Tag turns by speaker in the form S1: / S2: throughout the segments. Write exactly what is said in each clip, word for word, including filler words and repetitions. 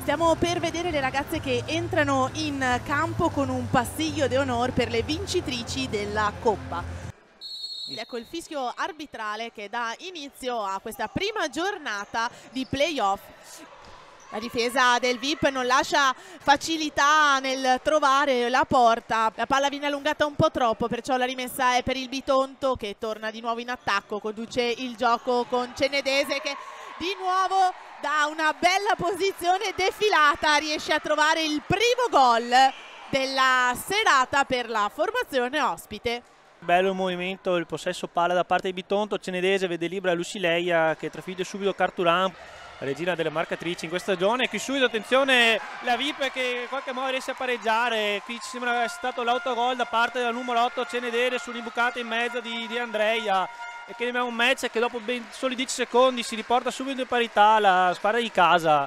S1: Stiamo per vedere le ragazze che entrano in campo con un passiglio d'onore per le vincitrici della Coppa. Ed ecco il fischio arbitrale che dà inizio a questa prima giornata di playoff. La difesa del V I P non lascia facilità nel trovare la porta. La palla viene allungata un po' troppo, perciò la rimessa è per il Bitonto che torna di nuovo in attacco. Conduce il gioco con Cenedese che di nuovo da una bella posizione defilata riesce a trovare il primo gol della serata per la formazione ospite.
S2: Bello il movimento, il possesso palla da parte di Bitonto. Cenedese vede libera Lucileia che trafigge subito Carturan, regina delle marcatrici in questa stagione. Qui subito attenzione la V I P che in qualche modo riesce a pareggiare. Qui ci sembra essere stato l'autogol da parte del numero otto Cenedese sull'imbucata in mezzo di, di Andreia, e che abbiamo un match che dopo ben soli dieci secondi si riporta subito in parità la squadra di casa.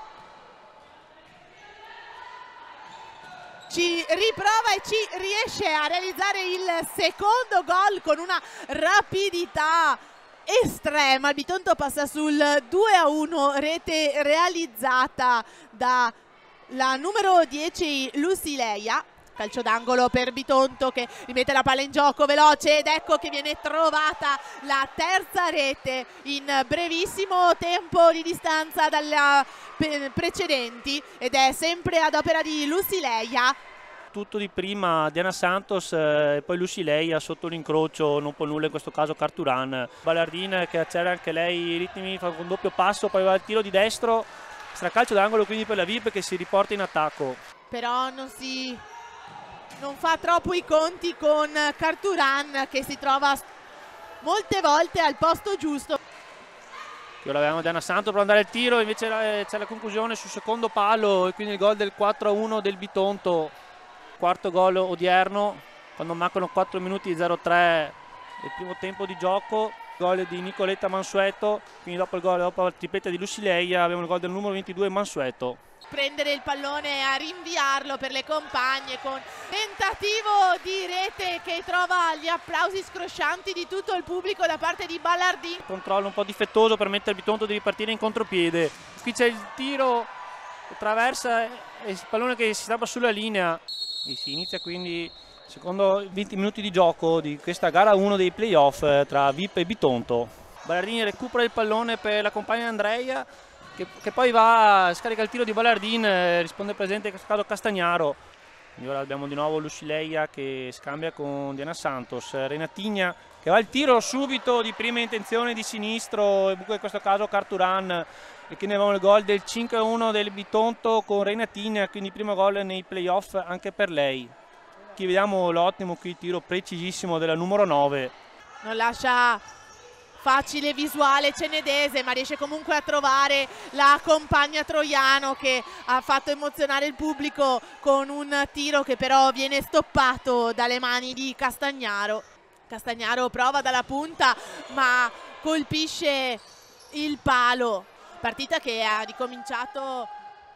S1: Ci riprova e ci riesce a realizzare il secondo gol con una rapidità estrema. Il Bitonto passa sul due a uno, rete realizzata dalla numero dieci Lucileia. Calcio d'angolo per Bitonto che rimette la palla in gioco veloce, ed ecco che viene trovata la terza rete in brevissimo tempo di distanza dalle precedenti, ed è sempre ad opera di Lucileia.
S2: Tutto di prima Diana Santos e poi Lucileia sotto l'incrocio, non può nulla in questo caso Carturan. Ballardin che accelera anche lei i ritmi, fa un doppio passo, poi va al tiro di destro, sarà calcio d'angolo quindi per la V I P che si riporta in attacco.
S1: Però non si... non fa troppo i conti con Carturan che si trova molte volte al posto giusto.
S2: Qui ora abbiamo Diana Santos per andare al tiro, invece c'è la conclusione sul secondo palo e quindi il gol del quattro a uno del Bitonto. Quarto gol odierno quando mancano quattro minuti zero tre del primo tempo di gioco. Gol di Nicoletta Mansueto, quindi dopo il gol, dopo la tripletta di Lucileia abbiamo il gol del numero ventidue Mansueto.
S1: Prendere il pallone e a rinviarlo per le compagne con tentativo di rete che trova gli applausi scroscianti di tutto il pubblico da parte di Ballardin.
S2: Controllo un po' difettoso, permette al Bitonto di ripartire in contropiede. Qui c'è il tiro, attraversa e il pallone che si stava sulla linea e si inizia quindi secondo venti minuti di gioco di questa gara uno dei playoff tra V I P e Bitonto. Ballardin recupera il pallone per la compagna Andreia che, che poi va, scarica il tiro di Ballardin, eh, risponde presente in questo caso Castagnaro. Quindi ora abbiamo di nuovo Lucileia che scambia con Diana Santos, Renatigna che va al tiro subito di prima intenzione di sinistro, e in questo caso Carturan, e quindi abbiamo il gol del cinque a uno del Bitonto con Renatigna, quindi primo gol nei playoff anche per lei. Qui vediamo l'ottimo qui tiro precisissimo della numero nove.
S1: Non lascia facile visuale Cenedese, ma riesce comunque a trovare la compagna Troiano che ha fatto emozionare il pubblico con un tiro che però viene stoppato dalle mani di Castagnaro. Castagnaro prova dalla punta ma colpisce il palo. Partita che ha ricominciato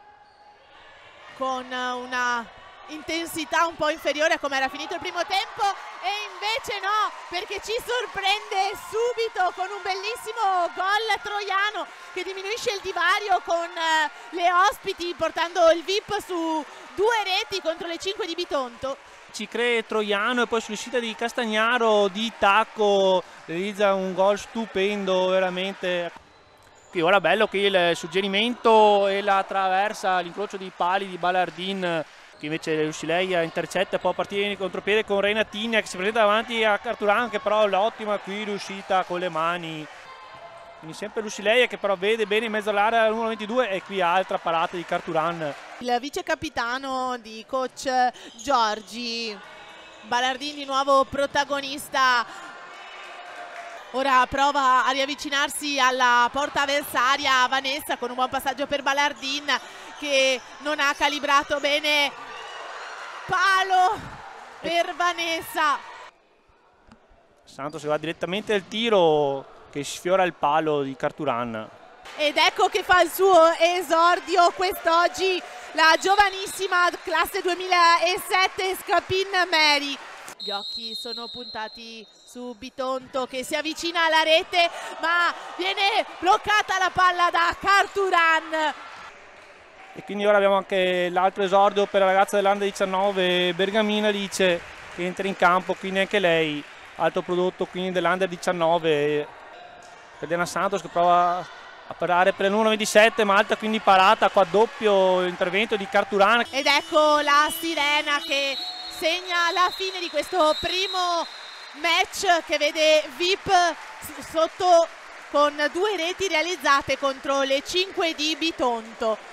S1: con una intensità un po' inferiore a come era finito il primo tempo, e invece no, perché ci sorprende subito con un bellissimo gol Troiano che diminuisce il divario con eh, le ospiti, portando il V I P su due reti contro le cinque di Bitonto.
S2: Ci crea Troiano e poi sull'uscita di Castagnaro di tacco realizza un gol stupendo veramente. Qui ora bello qui il suggerimento e la traversa, l'incrocio dei pali di Ballardin, che invece Lucileia intercetta e può partire in contropiede con Renatigna che si presenta davanti a Carturan, che però l'ottima qui riuscita con le mani. Quindi sempre Lucileia che però vede bene in mezzo all'area numero ventidue, e qui altra parata di Carturan.
S1: Il vice capitano di coach Giorgi, Ballardin di nuovo protagonista. Ora prova a riavvicinarsi alla porta avversaria Vanessa con un buon passaggio per Ballardin che non ha calibrato bene. Palo per Vanessa.
S2: Santos si va direttamente al tiro che sfiora il palo di Carturan.
S1: Ed ecco che fa il suo esordio quest'oggi la giovanissima classe duemilasette Scapin Mary. Gli occhi sono puntati su Bitonto che si avvicina alla rete, ma viene bloccata la palla da Carturan.
S2: E quindi ora abbiamo anche l'altro esordio per la ragazza dell'Under diciannove, Bergamina Alice, che entra in campo, quindi anche lei altro prodotto quindi dell'Under diciannove. Per Diana Santos che prova a parare per il numero ventisette, Malta quindi parata, qua doppio intervento di Carturana.
S1: Ed ecco la sirena che segna la fine di questo primo match che vede V I P sotto con due reti realizzate contro le cinque di Bitonto.